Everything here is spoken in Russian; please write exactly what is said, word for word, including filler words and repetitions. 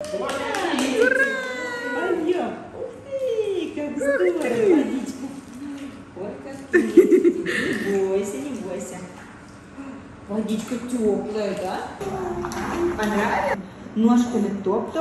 Ура! Пойдем. Ух ты, как здорово. Водичку. Ой, как ты. Не бойся, не бойся. Водичка теплая, да? Понравилось? Ножками топ-топ.